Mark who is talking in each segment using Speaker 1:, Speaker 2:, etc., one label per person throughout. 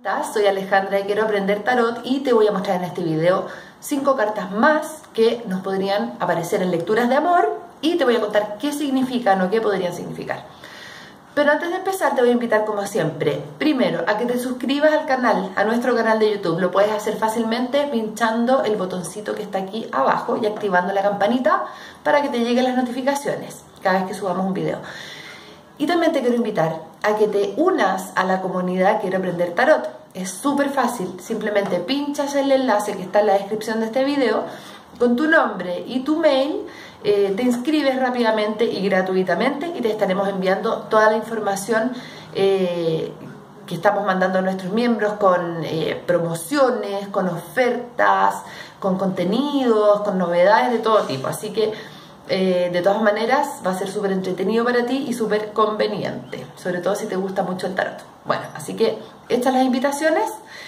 Speaker 1: Soy Alejandra y quiero aprender tarot y te voy a mostrar en este video 5 cartas más que nos podrían aparecer en lecturas de amor y te voy a contar qué significan o qué podrían significar. Pero antes de empezar te voy a invitar como siempre, primero a que te suscribas al canal, a nuestro canal de YouTube. Lo puedes hacer fácilmente pinchando el botoncito que está aquí abajo y activando la campanita para que te lleguen las notificaciones cada vez que subamos un video. Y también te quiero invitar a que te unas a la comunidad Quiero Aprender Tarot. Es súper fácil, simplemente pinchas el enlace que está en la descripción de este video con tu nombre y tu mail, te inscribes rápidamente y gratuitamente y te estaremos enviando toda la información que estamos mandando a nuestros miembros con promociones, con ofertas, con contenidos, con novedades de todo tipo. Así que de todas maneras va a ser súper entretenido para ti y súper conveniente, sobre todo si te gusta mucho el tarot. Bueno, así que hechas las invitaciones,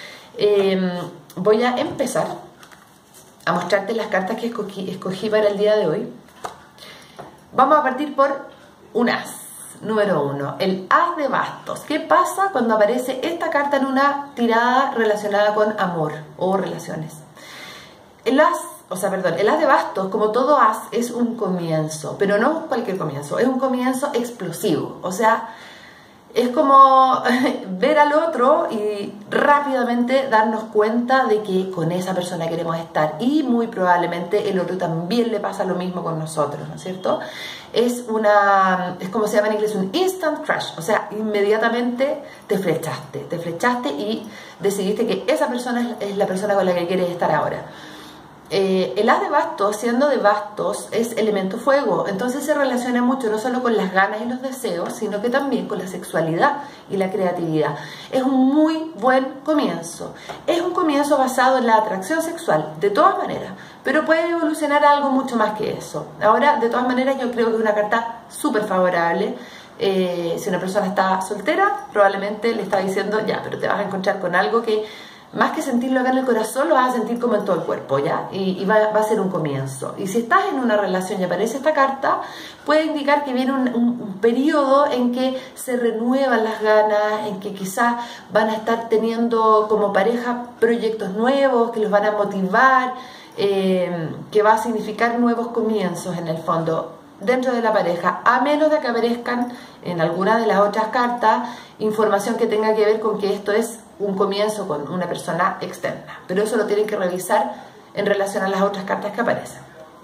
Speaker 1: voy a empezar a mostrarte las cartas que escogí para el día de hoy. Vamos a partir por un as, número 1, el as de bastos. ¿Qué pasa cuando aparece esta carta en una tirada relacionada con amor o relaciones? El as de bastos, como todo as, es un comienzo, pero no cualquier comienzo, es un comienzo explosivo. O sea, es como ver al otro y rápidamente darnos cuenta de que con esa persona queremos estar, y muy probablemente el otro también le pasa lo mismo con nosotros, ¿no es cierto? Es como se llama en inglés, un instant crush. O sea, inmediatamente te flechaste y decidiste que esa persona es la persona con la que quieres estar ahora. El as de bastos, siendo de bastos, es elemento fuego, entonces se relaciona mucho no solo con las ganas y los deseos, sino que también con la sexualidad y la creatividad. Es un muy buen comienzo. Es un comienzo basado en la atracción sexual, de todas maneras, pero puede evolucionar a algo mucho más que eso. Ahora, de todas maneras, yo creo que es una carta súper favorable. Si una persona está soltera, probablemente le está diciendo, ya, pero te vas a encontrar con algo que más que sentirlo acá en el corazón, lo vas a sentir como en todo el cuerpo, ¿ya? Y va a ser un comienzo. Y si estás en una relación y aparece esta carta, puede indicar que viene un periodo en que se renuevan las ganas, en que quizás van a estar teniendo como pareja proyectos nuevos que los van a motivar, que va a significar nuevos comienzos en el fondo dentro de la pareja, a menos de que aparezcan en alguna de las otras cartas información que tenga que ver con que esto es un comienzo con una persona externa, pero eso lo tienen que revisar en relación a las otras cartas que aparecen.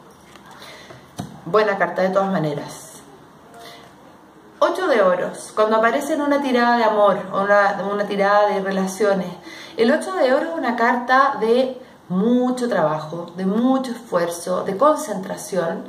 Speaker 1: Buena carta de todas maneras. 8 de oros, cuando aparece en una tirada de amor o una tirada de relaciones, el 8 de oros es una carta de mucho trabajo, de mucho esfuerzo, de concentración.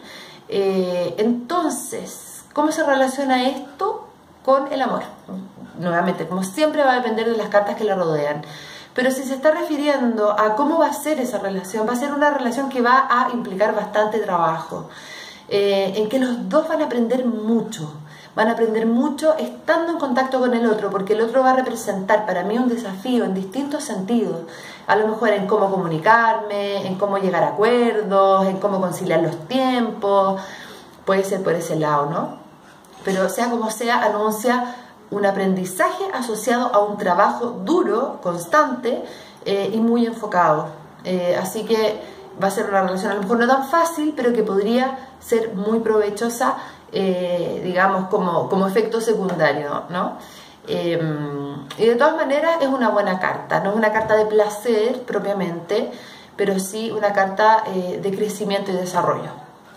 Speaker 1: Entonces, ¿cómo se relaciona esto con el amor? Nuevamente, como siempre, va a depender de las cartas que la rodean, pero si se está refiriendo a cómo va a ser esa relación, va a ser una relación que va a implicar bastante trabajo, en que los dos van a aprender mucho estando en contacto con el otro, porque el otro va a representar para mí un desafío en distintos sentidos, a lo mejor en cómo comunicarme, en cómo llegar a acuerdos, en cómo conciliar los tiempos, puede ser por ese lado, ¿no? Pero sea como sea, anuncia un aprendizaje asociado a un trabajo duro, constante y muy enfocado. Así que va a ser una relación a lo mejor no tan fácil, pero que podría ser muy provechosa, digamos, como efecto secundario, ¿no? Y de todas maneras es una buena carta, no es una carta de placer propiamente, pero sí una carta de crecimiento y desarrollo.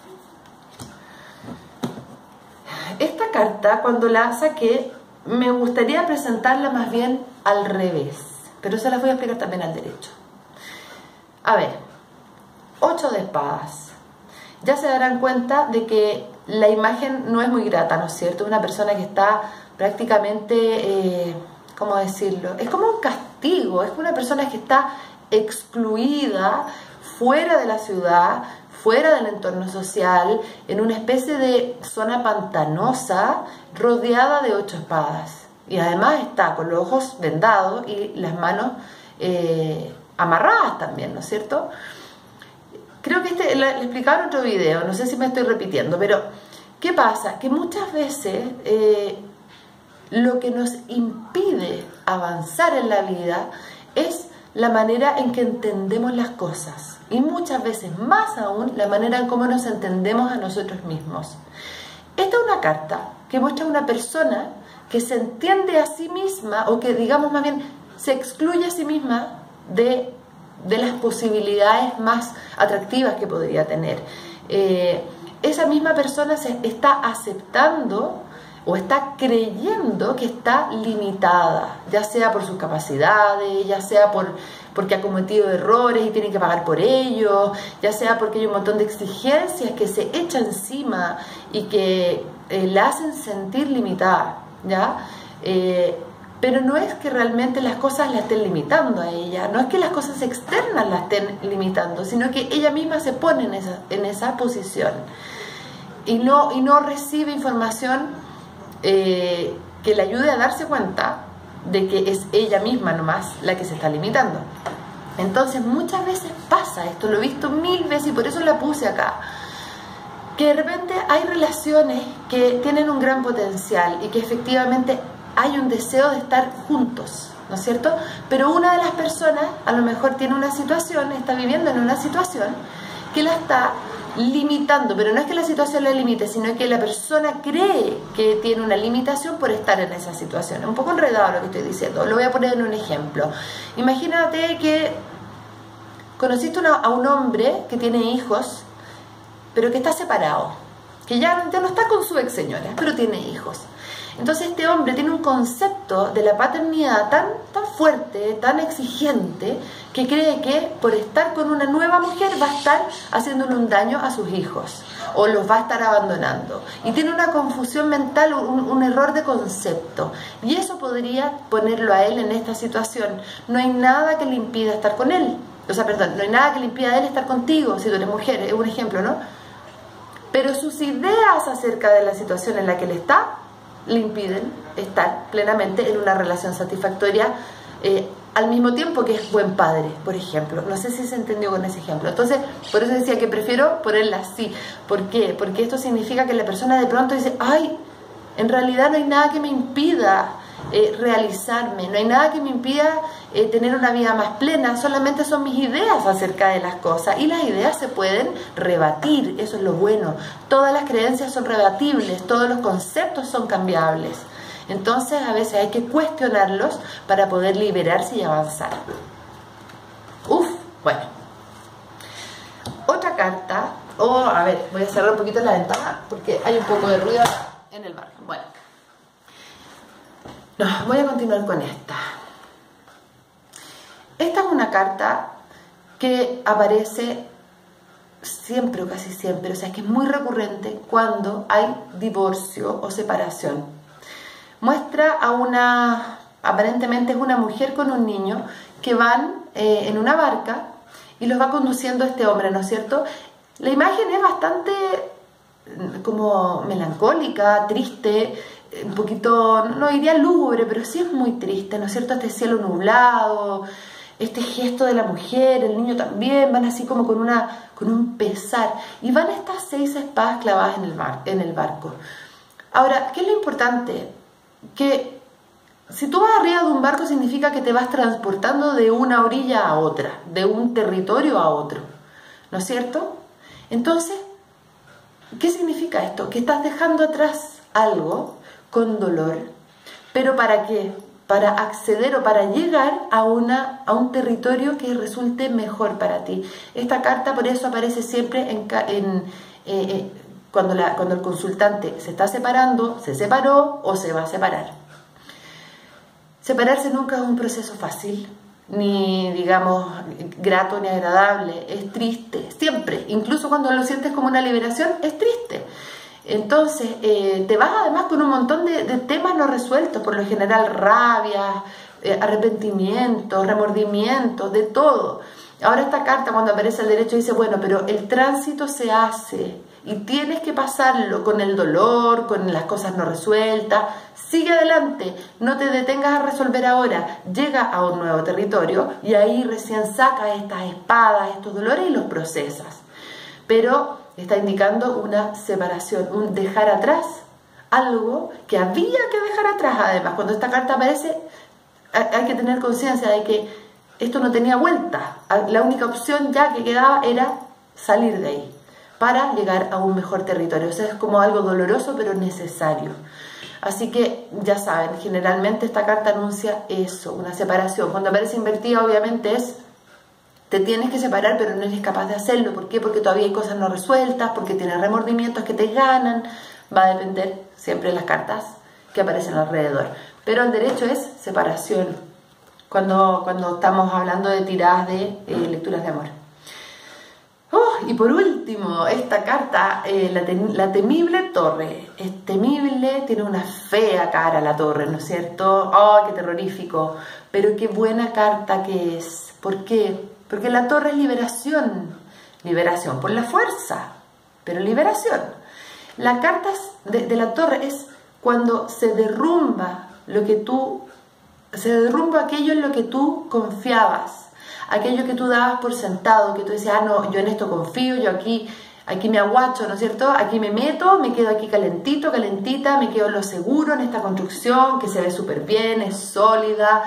Speaker 1: Esta carta, cuando la saqué, me gustaría presentarla más bien al revés, pero se las voy a explicar también al derecho. A ver, 8 de espadas. Ya se darán cuenta de que la imagen no es muy grata, ¿no es cierto? Una persona que está prácticamente, ¿cómo decirlo? Es como un castigo, es una persona que está excluida, fuera de la ciudad, fuera del entorno social, en una especie de zona pantanosa, rodeada de 8 espadas. Y además está con los ojos vendados y las manos amarradas también, ¿no es cierto? Creo que lo explicaba en otro video, no sé si me estoy repitiendo, pero ¿qué pasa? Que muchas veces lo que nos impide avanzar en la vida es la manera en que entendemos las cosas, y muchas veces más aún la manera en cómo nos entendemos a nosotros mismos. Esta es una carta que muestra a una persona que se entiende a sí misma, o que digamos más bien se excluye a sí misma de las posibilidades más atractivas que podría tener. Esa misma persona se está aceptando o está creyendo que está limitada, ya sea por sus capacidades, ya sea porque ha cometido errores y tiene que pagar por ello, ya sea porque hay un montón de exigencias que se echa encima y que la hacen sentir limitada, ¿ya? Pero no es que realmente las cosas la estén limitando a ella, no es que las cosas externas la estén limitando, sino que ella misma se pone en esa posición y no recibe información que le ayude a darse cuenta de que es ella misma nomás la que se está limitando. Entonces muchas veces pasa esto, lo he visto 1000 veces y por eso la puse acá, que de repente hay relaciones que tienen un gran potencial y que efectivamente hay un deseo de estar juntos, ¿no es cierto? Pero una de las personas a lo mejor tiene una situación, está viviendo en una situación que la está limitando, pero no es que la situación la limite, sino que la persona cree que tiene una limitación por estar en esa situación. Es un poco enredado lo que estoy diciendo, lo voy a poner en un ejemplo. Imagínate que conociste a un hombre que tiene hijos, pero que está separado, que ya no está con su ex señora, pero tiene hijos. Entonces este hombre tiene un concepto de la paternidad tan fuerte, tan exigente, que cree que por estar con una nueva mujer va a estar haciéndole un daño a sus hijos o los va a estar abandonando. Y tiene una confusión mental, un error de concepto. Y eso podría ponerlo a él en esta situación. No hay nada que le impida estar con él. O sea, perdón, no hay nada que le impida a él estar contigo si tú eres mujer, es un ejemplo, ¿no? Pero sus ideas acerca de la situación en la que él está le impiden estar plenamente en una relación satisfactoria, al mismo tiempo que es buen padre, por ejemplo. No sé si se entendió con ese ejemplo. Entonces, por eso decía que prefiero ponerla así. ¿Por qué? Porque esto significa que la persona de pronto dice, ay, en realidad no hay nada que me impida realizarme, no hay nada que me impida tener una vida más plena, solamente son mis ideas acerca de las cosas, y las ideas se pueden rebatir, eso es lo bueno. Todas las creencias son rebatibles, todos los conceptos son cambiables. Entonces a veces hay que cuestionarlos para poder liberarse y avanzar. Bueno. Otra carta, a ver, voy a cerrar un poquito la ventana porque hay un poco de ruido en el barrio. Bueno. No, voy a continuar con esta. Esta es una carta que aparece siempre o casi siempre, o sea que es muy recurrente cuando hay divorcio o separación. Muestra a aparentemente es una mujer con un niño que van en una barca y los va conduciendo este hombre, ¿no es cierto? La imagen es bastante como melancólica, triste, un poquito, no diría lúgubre, pero sí es muy triste, ¿no es cierto? Este cielo nublado, este gesto de la mujer, el niño también, van así como con un pesar, y van estas 6 espadas clavadas en el barco. Ahora, ¿qué es lo importante? Que si tú vas arriba de un barco significa que te vas transportando de una orilla a otra, de un territorio a otro, ¿no es cierto? Entonces, ¿qué significa esto? Que estás dejando atrás algo con dolor, pero ¿para qué? Para acceder o para llegar a un territorio que resulte mejor para ti. Esta carta por eso aparece siempre cuando el consultante se está separando, se separó o se va a separar. Separarse nunca es un proceso fácil, ni digamos grato ni agradable, es triste, siempre, incluso cuando lo sientes como una liberación, es triste. Entonces te vas además con un montón de temas no resueltos, por lo general rabia, arrepentimiento, remordimiento, de todo. Ahora esta carta cuando aparece el derecho dice, bueno, pero el tránsito se hace y tienes que pasarlo con el dolor, con las cosas no resueltas, sigue adelante, no te detengas a resolver ahora, llega a un nuevo territorio y ahí recién sacas estas espadas, estos dolores y los procesas. Pero está indicando una separación, un dejar atrás algo que había que dejar atrás. Además, cuando esta carta aparece, hay que tener conciencia de que esto no tenía vuelta. La única opción ya que quedaba era salir de ahí para llegar a un mejor territorio. O sea, es como algo doloroso pero necesario. Así que ya saben, generalmente esta carta anuncia eso, una separación. Cuando aparece invertida, obviamente es te tienes que separar, pero no eres capaz de hacerlo. ¿Por qué? Porque todavía hay cosas no resueltas, porque tienes remordimientos que te ganan. Va a depender siempre de las cartas que aparecen alrededor. Pero el derecho es separación, cuando estamos hablando de tiradas de lecturas de amor. Y por último, esta carta, la temible torre. Es temible, tiene una fea cara la torre, ¿no es cierto? ¡Oh, qué terrorífico! Pero qué buena carta que es. ¿Por qué? Porque la torre es liberación. Liberación por la fuerza, pero liberación. La carta de la torre es cuando se derrumba aquello en lo que tú confiabas, aquello que tú dabas por sentado, que tú decías, ah, no, yo en esto confío, yo aquí me aguacho, ¿no es cierto? Aquí me meto, me quedo aquí calentito, calentita, me quedo en lo seguro, en esta construcción que se ve súper bien, es sólida,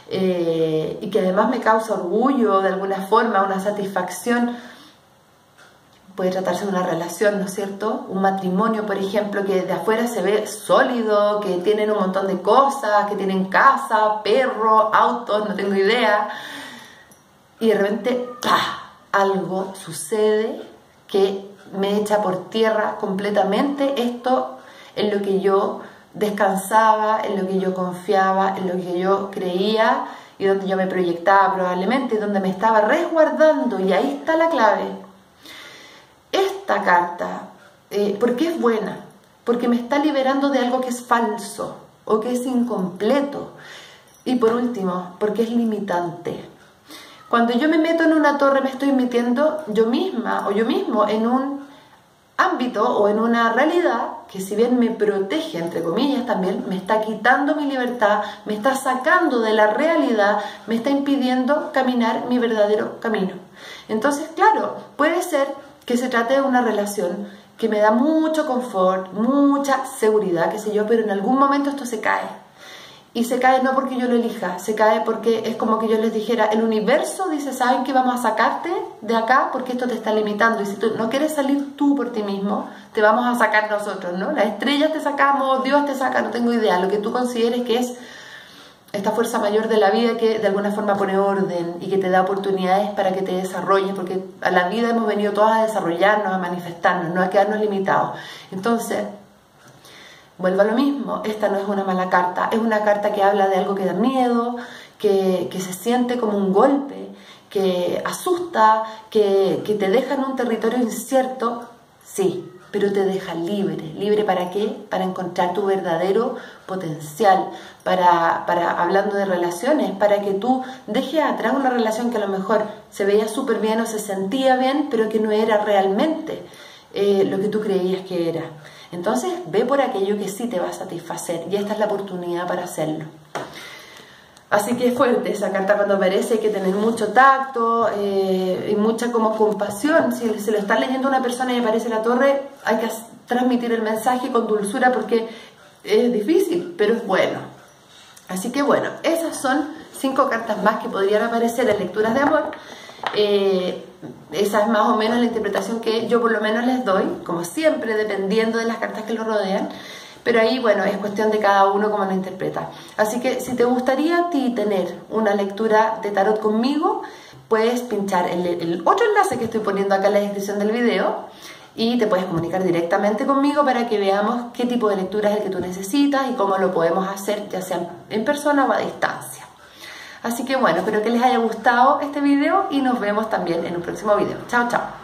Speaker 1: y que además me causa orgullo de alguna forma, una satisfacción. Puede tratarse de una relación, ¿no es cierto? Un matrimonio, por ejemplo, que de afuera se ve sólido, que tienen un montón de cosas, que tienen casa, perro, autos, no tengo idea. Y de repente, ¡pah!, algo sucede que me echa por tierra completamente esto en lo que yo descansaba, en lo que yo confiaba, en lo que yo creía y donde yo me proyectaba probablemente, donde me estaba resguardando. Y ahí está la clave. Esta carta, ¿por qué es buena? Porque me está liberando de algo que es falso o que es incompleto. Y por último, porque es limitante. Cuando yo me meto en una torre, me estoy metiendo yo misma o yo mismo en un ámbito o en una realidad que, si bien me protege, entre comillas, también me está quitando mi libertad, me está sacando de la realidad, me está impidiendo caminar mi verdadero camino. Entonces, claro, puede ser que se trate de una relación que me da mucho confort, mucha seguridad, qué sé yo, pero en algún momento esto se cae. Y se cae no porque yo lo elija, se cae porque es como que yo les dijera, el universo dice, ¿saben qué? Vamos a sacarte de acá porque esto te está limitando. Y si tú no quieres salir tú por ti mismo, te vamos a sacar nosotros, ¿no? Las estrellas te sacamos, Dios te saca, no tengo idea. Lo que tú consideres que es esta fuerza mayor de la vida que de alguna forma pone orden y que te da oportunidades para que te desarrolles, porque a la vida hemos venido todas a desarrollarnos, a manifestarnos, no a quedarnos limitados. Entonces, vuelvo a lo mismo, esta no es una mala carta, es una carta que habla de algo que da miedo, que se siente como un golpe, que asusta, que te deja en un territorio incierto, sí, pero te deja libre. ¿Libre para qué? Para encontrar tu verdadero potencial, hablando de relaciones, para que tú dejes atrás una relación que a lo mejor se veía súper bien o se sentía bien, pero que no era realmente lo que tú creías que era. Entonces, ve por aquello que sí te va a satisfacer, y esta es la oportunidad para hacerlo. Así que es fuerte esa carta cuando aparece, hay que tener mucho tacto y mucha como compasión. Si se lo está leyendo una persona y aparece la torre, hay que transmitir el mensaje con dulzura porque es difícil, pero es bueno. Así que bueno, esas son 5 cartas más que podrían aparecer en lecturas de amor. Esa es más o menos la interpretación que yo por lo menos les doy, como siempre, dependiendo de las cartas que lo rodean. Pero ahí, bueno, es cuestión de cada uno cómo lo interpreta. Así que si te gustaría a ti tener una lectura de tarot conmigo, puedes pinchar el otro enlace que estoy poniendo acá en la descripción del video y te puedes comunicar directamente conmigo para que veamos qué tipo de lectura es el que tú necesitas y cómo lo podemos hacer, ya sea en persona o a distancia. Así que bueno, espero que les haya gustado este video y nos vemos también en un próximo video. Chao, chao.